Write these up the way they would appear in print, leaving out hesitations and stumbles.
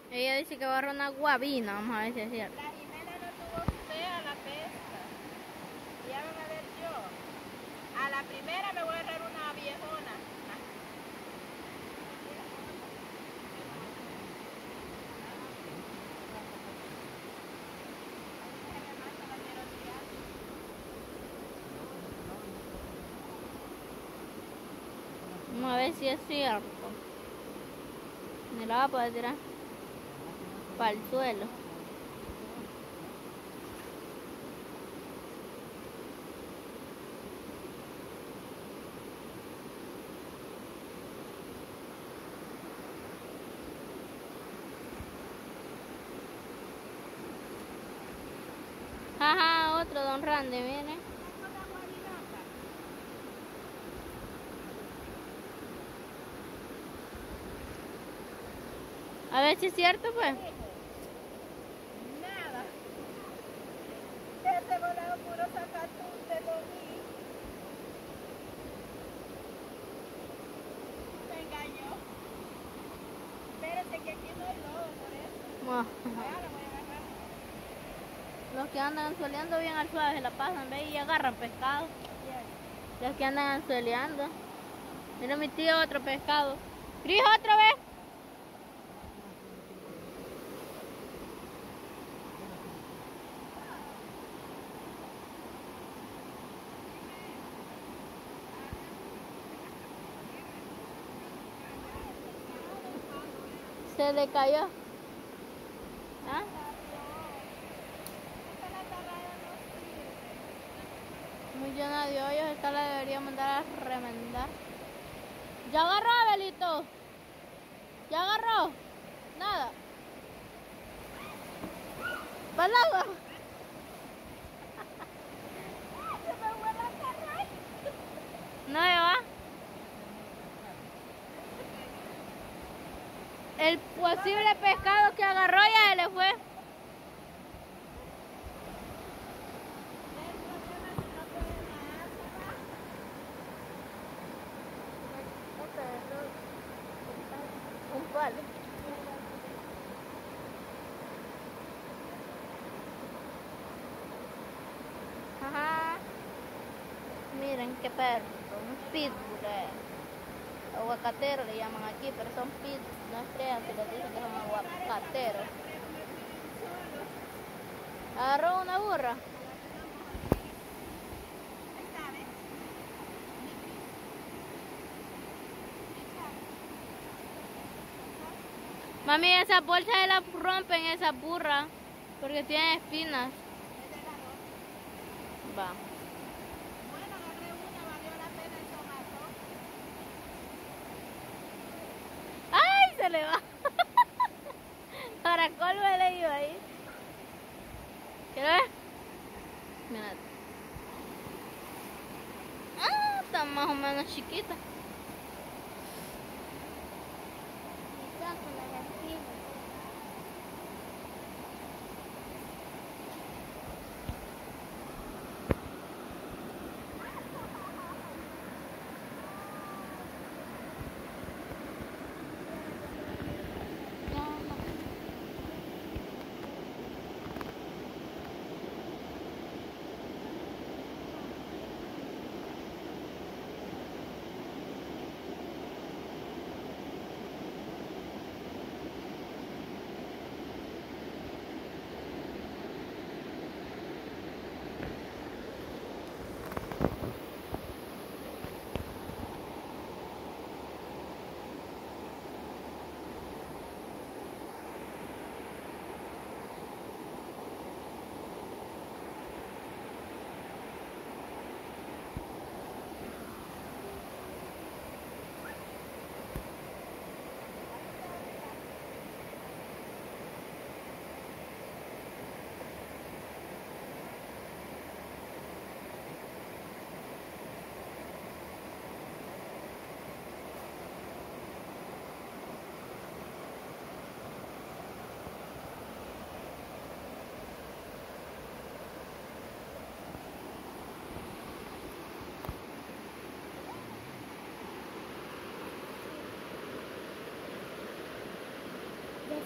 Ella dice que va a agarrar una guabina, vamos a ver si es cierto. La Jimena no tuvo fea la pesca. Ya van a ver yo. A la primera me voy a agarrar una viejona. Vamos a ver si es cierto. Me la va a poder tirar para el suelo. Ajá, otro Don Randy, miren. A ver si es cierto, pues. Nada. Ese volado puro sacatute lo vi. Me engañó. Espérate que aquí no hay lodo por eso. Bueno, Ahora lo voy a agarrar. los que andan anzueleando bien al suave se la pasan, ve, y agarran pescado. Los que andan anzueleando. Mira mi tío, otro pescado. Cris, otra vez. Se le cayó. ¿Ah? Muy llena de hoyos, esta la debería mandar a remendar. ¿Ya agarró, Abelito? ¿Ya agarró? Nada. ¿Va al agua? No se va. El posible pescado que agarró ya se le fue. Un palo. Ajá. Miren qué perro, un pitbull. Aguacatero le llaman aquí, pero son pitbull. No crean si les dicen que son aguacateros. Agarró una burra. Mami, esas bolsas se las rompen, esas burras, porque tienen espinas. Va. Bueno, agarré una, valió la pena el tomato. ¡Ay! Se le va. Caracol me le iba ahí. ¿Quieres ver? Mira. Ah, está más o menos chiquita.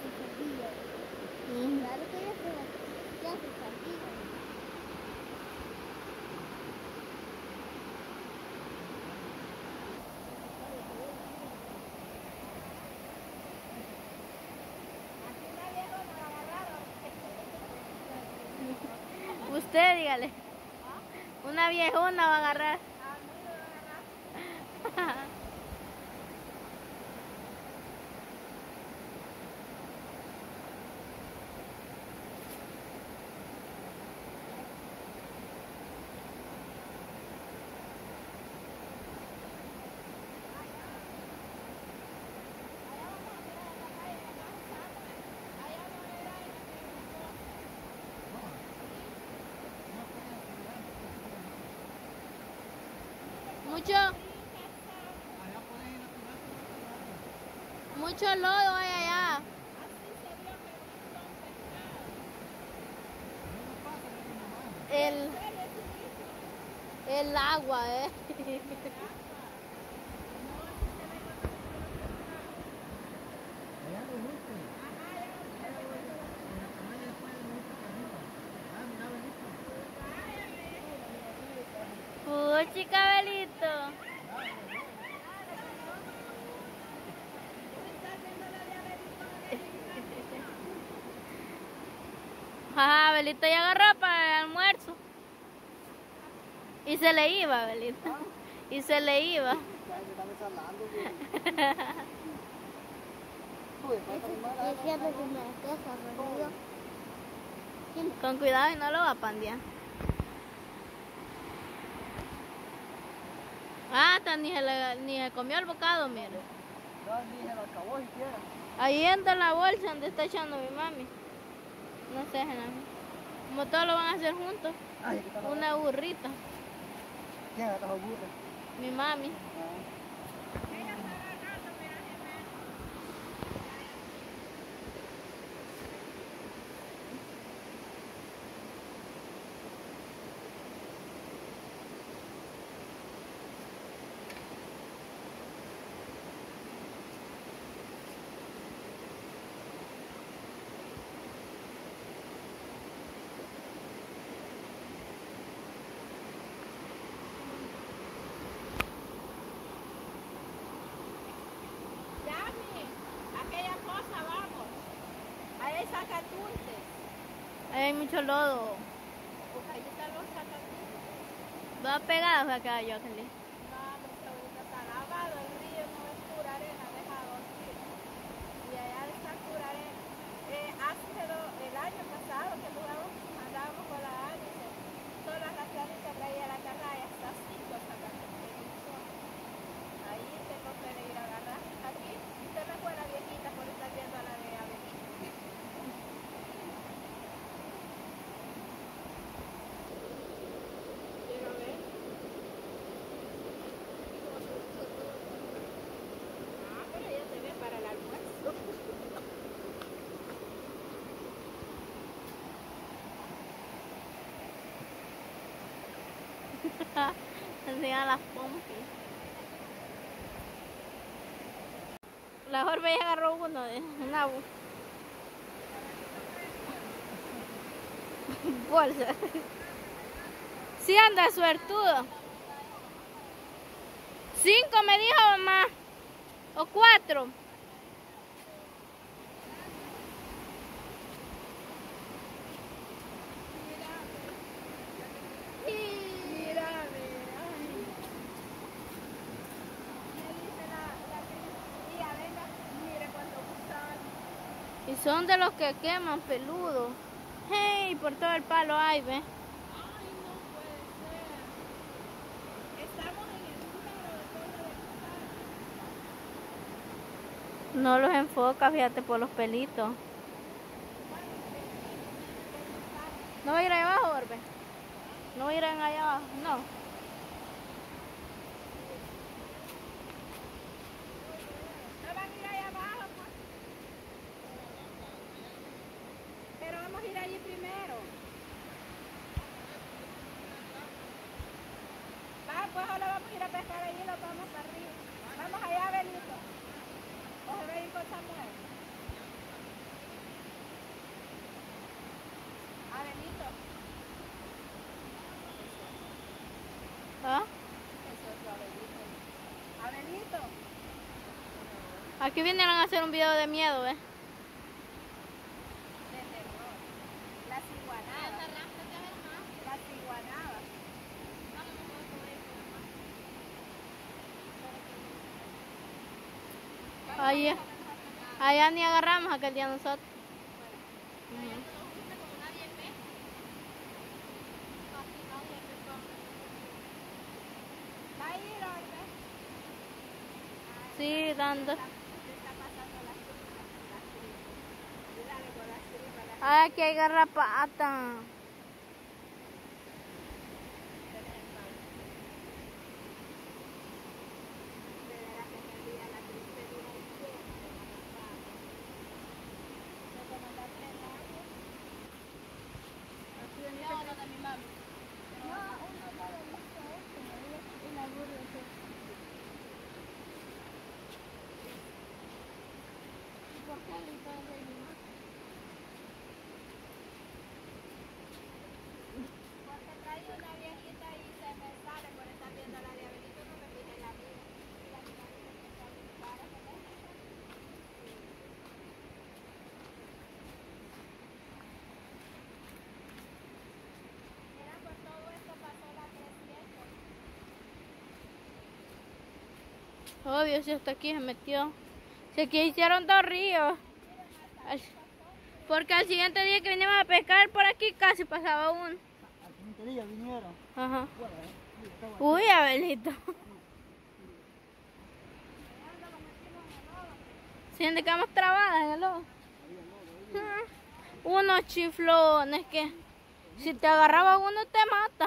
Claro que ya se sabía. Usted dígale. Una viejona va a agarrar. Mucho lodo hay allá. El agua, Puchi, cabelito. Ajá, Belito ya agarró para el almuerzo. Y se le iba, Belito. Y se le iba. Con cuidado y no lo va a pandear. Ah, hasta ni se comió el bocado, mire. No, ni se lo acabó siquiera. Ahí entra la bolsa donde está echando mi mami. No sé, como todos lo van a hacer juntos. Ay, una burrita. ¿Quién agarró burra? Mi mami. Ahí hay mucho lodo. Pues ahí están los sacapuntes. Va pegado acá, yo, Kelly. No, nuestra abuelita está lavado, el río no es pura arena, dejado así. Y allá está pura arena. El año pasado que andábamos con la Alice, todas las planitas traía la carraya hasta 5 sacapuntes. Ahí tengo que ir a agarrar. Aquí usted me fue la viejita por estar viendo a la de Avelita. Quiero ver. Ah, pero ya se ve para el almuerzo. Enseñan las pompis. La Jorge ya agarró uno de una bolsa. Sí anda suertudo. 5 me dijo mamá. O 4. Y son de los que queman peludo. Hey, por todo el palo hay, ve. Ay, no puede ser. Estamos en el número de cosas de No los enfoca, fíjate, por los pelitos. ¿No va a ir ahí abajo, Orbe? ¿No va a ir allá abajo? No. No van a ir allá abajo, pues. Pero vamos a ir allí primero. Va, pues ahora vamos a ir a pescar allí y nos vamos para arriba. Vamos allá, Benito. O se va a ir con Samuel. Aquí vinieron a hacer un video de miedo, ¿ves? De terror. Las iguanadas. Las iguanadas. Allá ni agarramos aquel día nosotros. ¿Va a ir ahorita? Sí, dando. Se está pasando las tripas. Dale con las tripas. Ay, aquí hay garrapata. De veras que me olvida la triste dura y llena de garrapatas. ¿No te mandaste el agua? Así de mi mami. No, uno no lo hizo y la burla se... ¿Por qué le hizo de mi mamá? Porque trae una viejita y se me sale por estar viendo la diabelito, no me pide la vida. Y la diabelita se está bien cara, ¿verdad? Mira, por todo esto pasó la 300. Obvio, si hasta aquí se metió. Si aquí hicieron 2 ríos. Porque al siguiente día que vinimos a pescar por aquí casi pasaba uno. Al siguiente día vinieron. Ajá. Bueno, sí, estaba aquí. Uy, Abelito. Siente que vamos trabadas en el lodo. Unos chiflones que si te agarraba uno te mata.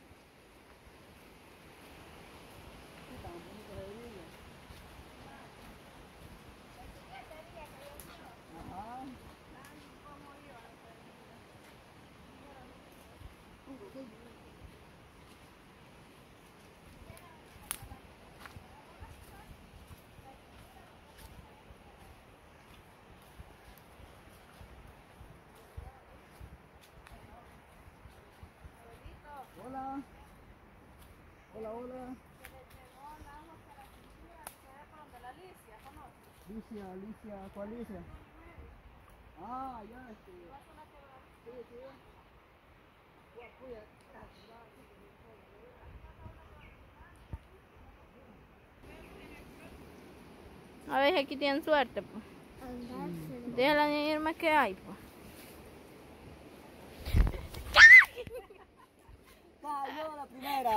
Ajá. Hola. Hola, hola. Alicia, ¿cuál Alicia? Ah, ya, sí, sí. A ver, aquí tienen suerte, pues. Déjala ir más que hay, pues. Cayó la primera.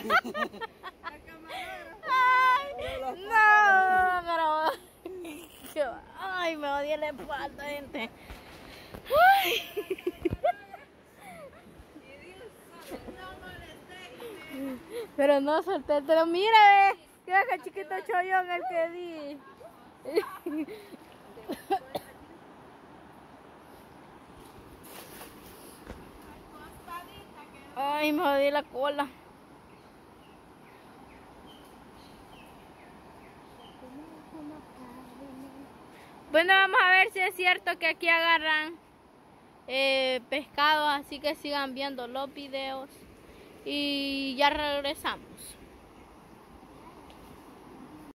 Ay, no, pero... Ay, me odia la espalda, gente. Ay. Pero no solté, pero mira, mira que chiquito chollón el que di. Ay, me jodí la cola. Bueno, vamos a ver si es cierto que aquí agarran pescados, así que sigan viendo los videos y ya regresamos.